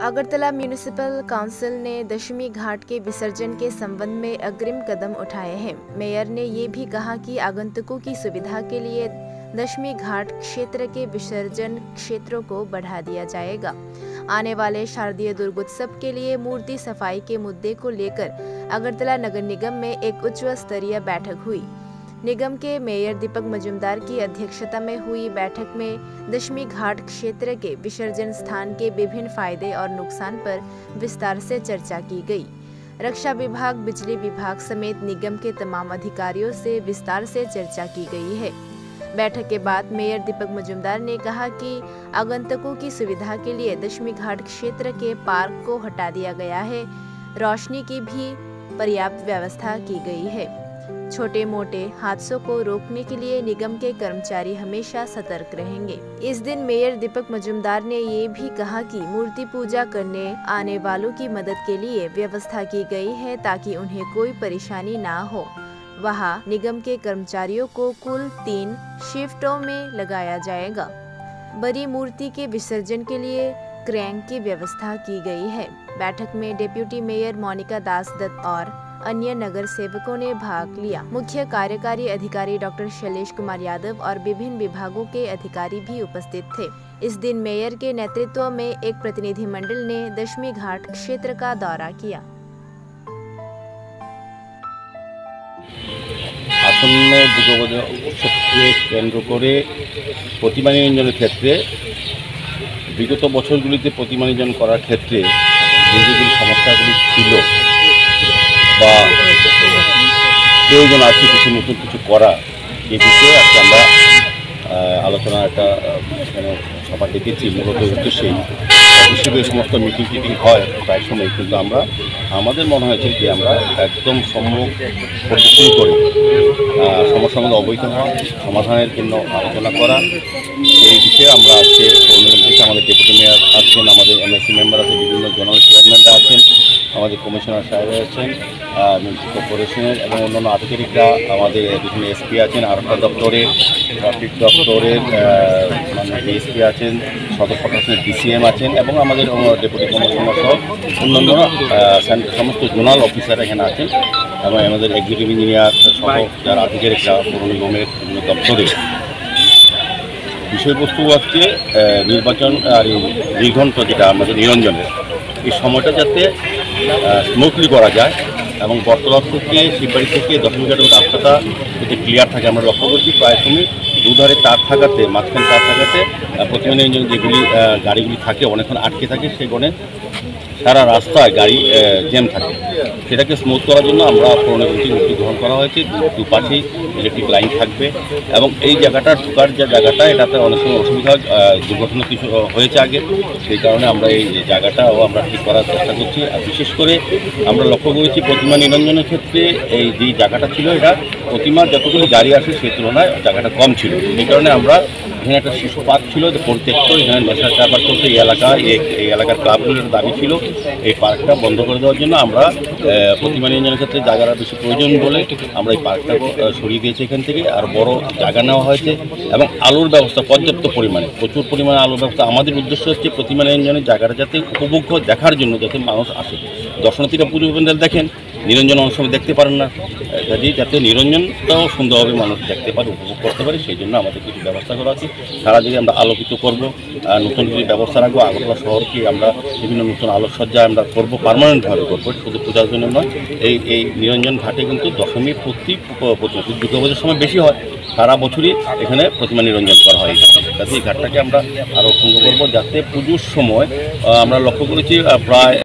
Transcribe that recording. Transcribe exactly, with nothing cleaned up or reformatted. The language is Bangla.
अगरतला म्यूनिसिपल काउंसिल ने दशमी घाट के विसर्जन के संबंध में अग्रिम कदम उठाए हैं। मेयर ने ये भी कहा कि आगंतुकों की सुविधा के लिए दशमी घाट क्षेत्र के विसर्जन क्षेत्रों को बढ़ा दिया जाएगा। आने वाले शारदीय दुर्गोत्सव के लिए मूर्ति सफाई के मुद्दे को लेकर अगरतला नगर निगम में एक उच्च स्तरीय बैठक हुई। निगम के मेयर दीपक मजूमदार की अध्यक्षता में हुई बैठक में दशमी घाट क्षेत्र के विसर्जन स्थान के विभिन्न फायदे और नुकसान पर विस्तार से चर्चा की गई। रक्षा विभाग, बिजली विभाग समेत निगम के तमाम अधिकारियों से विस्तार से चर्चा की गई है। बैठक के बाद मेयर दीपक मजूमदार ने कहा कि आगंतुकों की सुविधा के लिए दशमी घाट क्षेत्र के पार्क को हटा दिया गया है। रोशनी की भी पर्याप्त व्यवस्था की गई है। छोटे मोटे हादसों को रोकने के लिए निगम के कर्मचारी हमेशा सतर्क रहेंगे। इस दिन मेयर दीपक मजूमदार ने ये भी कहा कि मूर्ति पूजा करने आने वालों की मदद के लिए व्यवस्था की गई है ताकि उन्हें कोई परेशानी ना हो। वहाँ निगम के कर्मचारियों को कुल तीन शिफ्टों में लगाया जाएगा। बड़ी मूर्ति के विसर्जन के लिए क्रैंक की व्यवस्था की गई है। बैठक में डिप्टी मेयर मोनिका दास दत्त और अन्य नगर सेवकों ने भाग लिया। मुख्य कार्यकारी अधिकारी डॉक्टर शैलेश कुमार यादव और विभिन्न विभागों के अधिकारी भी उपस्थित थे। इस दिन मेयर के नेतृत्व में एक प्रतिनिधिमंडल ने दशमी घाट क्षेत्र का दौरा किया। आसन्न दुर्गोत्सवকে কেন্দ্র করে প্রতিমা নিরঞ্জনের ক্ষেত্রে বিগত বছরগুলিতে প্রতিমা নিরঞ্জন করার ক্ষেত্রে যে যেগুলি সমস্যাগুলি ছিল বা প্রয়োজন আছে কিছু নতুন কিছু করা, এই বিষয়ে আজকে আমরা আলোচনার একটা সভা ডেকেছি। মূলত উদ্দেশ্যেই হিসেবে সমস্ত মিটিং টিটিং হয় প্রায় সময়, কিন্তু আমরা আমাদের মনে হয়েছে যে আমরা একদম সম্মুখ পরিদর্শন করে সমস্যার অবহিত হওয়া, সমাধানের জন্য আলোচনা করা, এই বিষয়ে আমরা আজকে আমাদের ডেপুটি মেয়র আছেন, আমাদের এমএসসি মেম্বার আছে, বিভিন্ন জোনাল চেয়ারম্যানরা আছেন, আমাদের কমিশনার সাহেব আছেন, মিউনিসিপ্যাল কর্পোরেশনের এবং অন্যান্য আধিকারিকরা, আমাদের বিভিন্ন এসপি আছেন, আরক্ষা দপ্তরের, ট্রাফিক দপ্তরের মানে ডিএসপি আছেন, সদর প্রশাসনের ডিসিএম আছেন এবং আমাদের ডেপুটি কমিশনার সহ অন্যান্য সমস্ত জোনাল অফিসার এখানে আছেন এবং আমাদের এক্সিকিউটিভ ইঞ্জিনিয়ার সহ যারা আধিকারিকরা পৌর নিগমের বিভিন্ন দপ্তরে। বিষয়বস্তু হচ্ছে নির্বাচন আর এই নির্ঘণ্ট যেটা আমাদের নিরঞ্জনের এই সময়টা যাতে স্মুথলি করা যায় এবং বটতলা থেকে শিববাড়ি থেকে দশমী ঘাটের রাস্তাটা যাতে ক্লিয়ার থাকে। আমরা লক্ষ্য করছি প্রায় সময় দুধারে তার থাকাতে, মাঝখানে তার থাকাতে প্রতিমা নিরঞ্জন যেগুলি গাড়িগুলি থাকে অনেকক্ষণ আটকে থাকে, সেখানে সারা রাস্তায় গাড়ি জ্যাম থাকে। সেটাকে স্মুথ করার জন্য আমরা পৌরনিগমটি উদ্যোগ গ্রহণ করা হয়েছে। দুপাশেই ইলেকট্রিক লাইন থাকবে এবং এই জায়গাটা ঢোকার যে জায়গাটা এটাতে অনেক সময় অসুবিধা, দুর্ঘটনা কিছু হয়েছে আগে, সেই কারণে আমরা এই জায়গাটাও আমরা ঠিক করার চেষ্টা করছি। আর বিশেষ করে আমরা লক্ষ্য করেছি প্রতিমা নিরঞ্জনের ক্ষেত্রে এই যে জায়গাটা ছিল, এটা প্রতিমার যতগুলি গাড়ি আসে সেই তুলনায় জায়গাটা কম ছিল। এই কারণে আমরা এখানে একটা শিশু পার্ক ছিল পরিত্যক্ত, এখানে নেশার কারবার চলছে এই এলাকা, এই এলাকার ক্লাবগুলোর দাবি ছিল এই পার্কটা বন্ধ করে দেওয়ার জন্য। আমরা প্রতিমা নিরঞ্জনের ক্ষেত্রে জায়গাটা বেশি প্রয়োজন বলে আমরা এই পার্কটা সরিয়ে দিয়েছি এখান থেকে, আর বড় জায়গা নেওয়া হয়েছে এবং আলোর ব্যবস্থা পর্যাপ্ত পরিমাণে, প্রচুর পরিমাণে আলোর ব্যবস্থা। আমাদের উদ্দেশ্য হচ্ছে প্রতিমা নিরঞ্জনের জায়গাটা যাতে উপভোগ্য দেখার জন্য যাতে মানুষ আসে। দর্শনার্থীরা পুজো প্যান্ডেল দেখেন, নিরঞ্জন অনেক সময় দেখতে পারেন না, কাজে যাতে নিরঞ্জনটাও সুন্দরভাবে মানুষ দেখতে পারে, উপভোগ করতে পারে, সেই জন্য আমাদের কিছু ব্যবস্থা করা আছে। সারা দিকে আমরা আলোকিত করবো, নতুন কিছু ব্যবস্থা রাখবো। আগরতলা শহরকে আমরা বিভিন্ন নতুন আলোকসজ্জা আমরা করবো, পার্মানেন্টভাবে করবো, শুধু পূজার জন্য নয়। এই এই নিরঞ্জন ঘাটে কিন্তু দশমীর প্রতি দুর্গাপূজার সময় বেশি হয়, সারা বছরই এখানে প্রতিমা নিরঞ্জন করা হয়। যাতে এই ঘাটটাকে আমরা আরও সুন্দর করবো, যাতে পুজোর সময় আমরা লক্ষ্য করেছি প্রায়